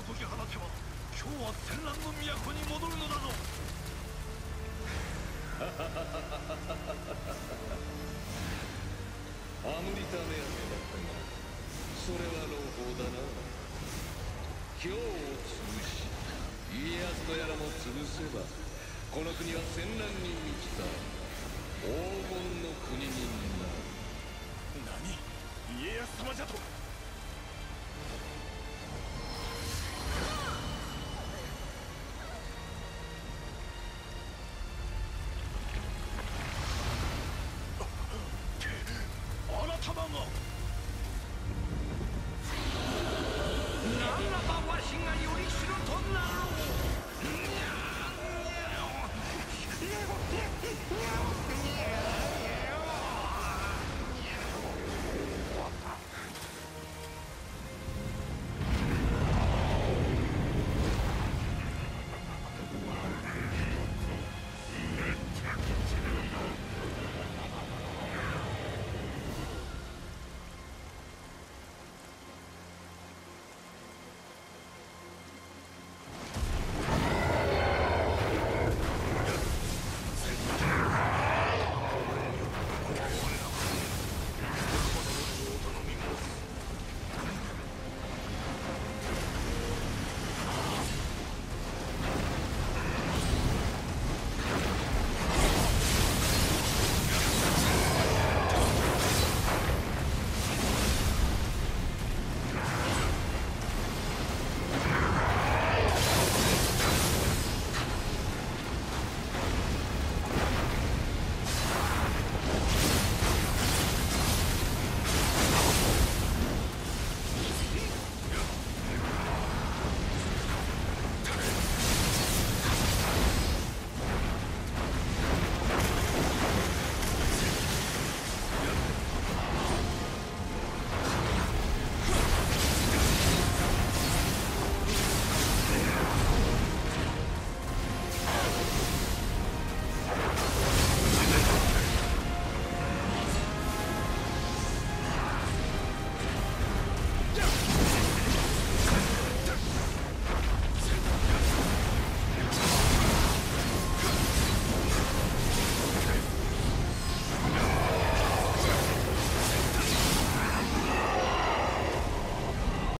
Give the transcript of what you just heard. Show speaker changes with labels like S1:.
S1: 解き放てば今日は戦乱の都に戻るのだぞ。
S2: アムリタ目当てだったが、それは朗報だな。今日を潰し家康とやらも潰せば、この国は戦乱に満ちた黄金の国